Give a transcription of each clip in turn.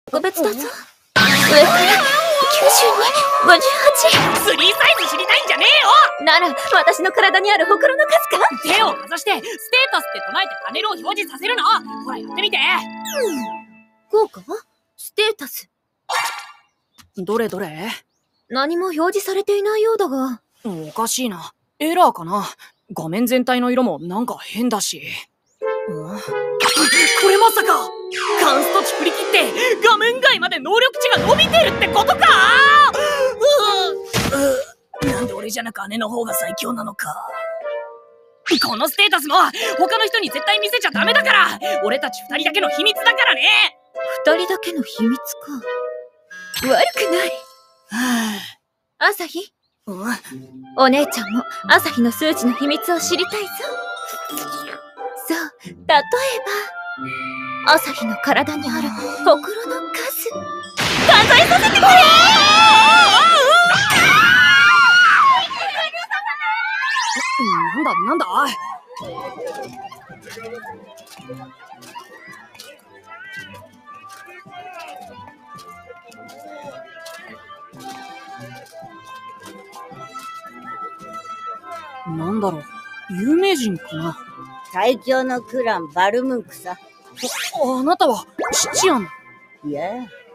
特別だぞ。上から92、58。 スリーサイズ知りたいんじゃねえよ。 なら、私の体にあるほくろの数か。 手をかざしてステータスって唱えてパネルを表示させるの。ほらやってみて。 こうか？ステータス。 どれどれ？ 何も表示されていないようだが。 おかしいな。エラーかな。画面全体の色もなんか変だし。これまさかカンスト値振り切って画面外まで能力値が伸びてるってことか。なんで俺じゃなく姉の方が最強なのか。このステータスも他の人に絶対見せちゃダメだから。俺たち2人だけの秘密だからね。 2人だけの秘密か。悪くない朝日。お姉ちゃんも朝日の数値の秘密を知りたいぞ。そう、例えば朝日の体にあるほくろの数、数えさせてくれ。 なんだなんだろう、有名人かな。 最強のクランバルムンクさ。 あなたはシチアン。 いや、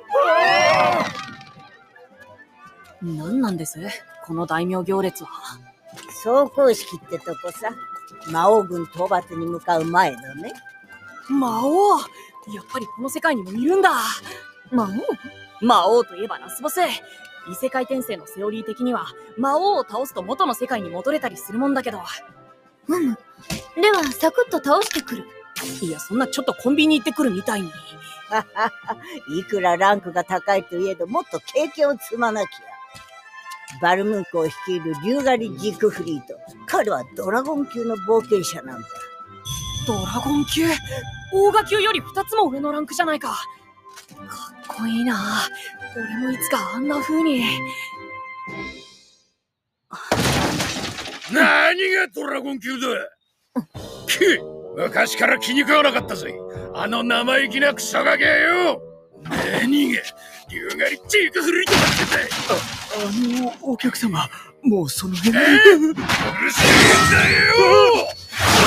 何なんですこの大名行列は。 総公式ってとこさ。魔王軍討伐に向かう前のね。 魔王、やっぱりこの世界にもいるんだ。魔王といえばラスボス。異世界転生のセオリー的には魔王を倒すと元の世界に戻れたりするもんだけど。 ではサクッと倒してくる。 いや、そんなちょっとコンビニ行ってくるみたいに。 いくらランクが高いといえどもっと経験を積まなきゃ。バルムンクを率いるリュウガリ・ジークフリート。彼はドラゴン級の冒険者なんだ。 ドラゴン級？オーガ級より2つも上のランクじゃないか。かっこいいな。俺もいつかあんな風に。 何がドラゴン級だ。昔から気に食わなかったぜ、あの生意気なクソガキがよ。何がリュウガリ・ジークフリートだってんだ。 お客様、もうその辺。 うるせえんだよ。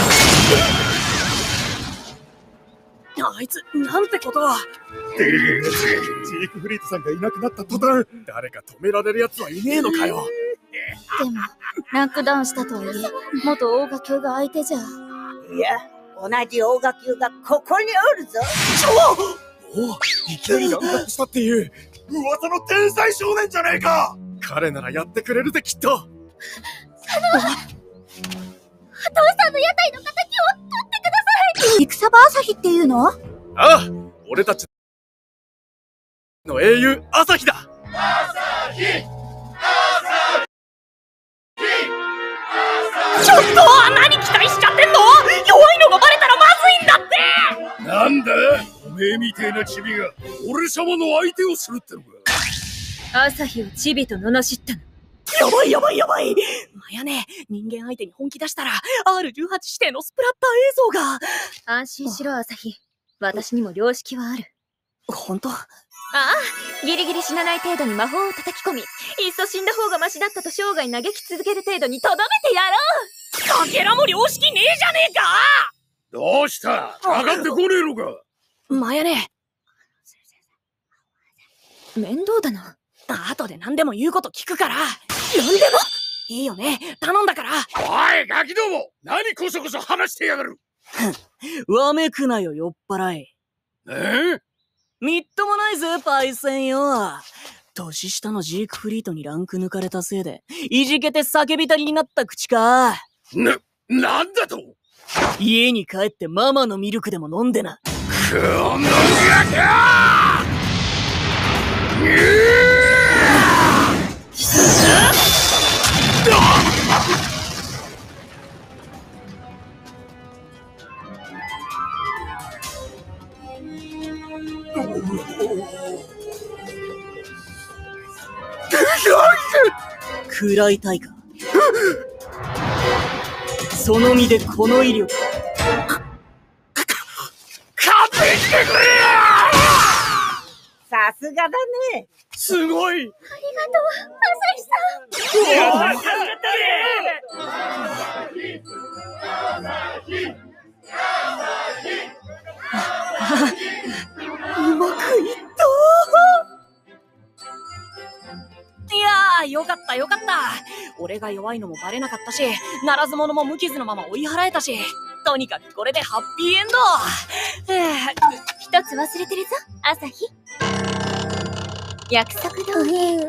あいつ、なんてことは。 ジークフリートさんがいなくなった途端、誰か止められるやつはいねえのかよ。 でもランクダウンしたとはいえ元オーガ級が相手じゃ。 いや、同じオーガ級がここにおるぞ。 お、いきなりランクアップしたっていう噂の天才少年じゃねえか。彼ならやってくれるぜ、きっと。 お父さんの屋台の敵を取ってください。戦場朝日っていうの？ ああ、俺たちの英雄朝日だ。 ちょっと何期待しちゃってんの。弱いのがバレたらまずいんだって。 なんだおめえみてえなチビが俺様の相手をするってのか。 朝日をチビと罵ったの。 やばい。マヤネ、人間相手に本気出したら R18 指定のスプラッター映像が。 安心しろ朝日、私にも良識はある。 本当？ ああ、ギリギリ死なない程度に魔法を叩き込み、いっそ死んだ方がマシだったと生涯嘆き続ける程度にとどめてやろう。 かけらも良識ねえじゃねえか。 どうした上がってこねえのか。 マヤネ、 面倒だな。 後で何でも言うこと聞くから。何でもいいよね、頼んだから。 おいガキども、何こそこそ話してやがる。 わめくなよ酔っ払い。みっともないぜパイセンよ。年下のジークフリートにランク抜かれたせいでいじけて叫びたりになった口か。 なんだと。 家に帰ってママのミルクでも飲んでな。 このガキ食らいたいか。その身でこの威力。 勘弁してくれ。 ささすがだね。 すごい。 うまくいった。いやー、よかったよかった。俺が弱いのもバレなかったし、ならず者も無傷のまま追い払えたし、とにかくこれでハッピーエン一つ忘れてるぞ、朝日。約束通り。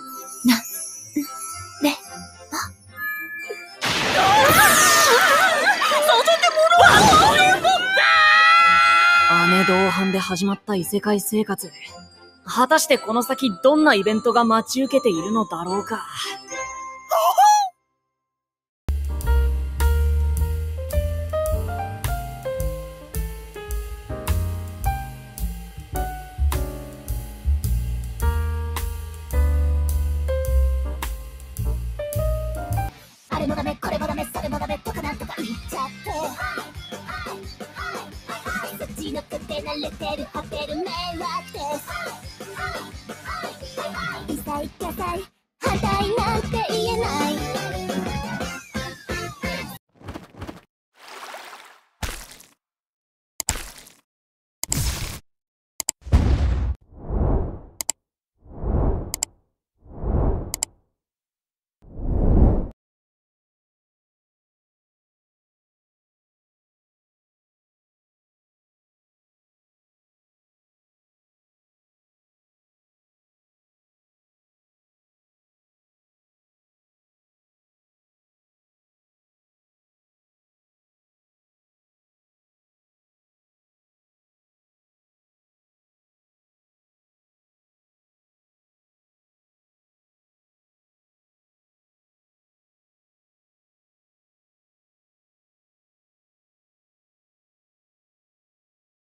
姉同伴で始まった異世界生活。果たしてこの先どんなイベントが待ち受けているのだろうか。 あれもダメこれもダメそれもダメとかなんとか言っちゃってそっちのくて慣れてるホテル迷惑です異彩華彩反対なんて言えない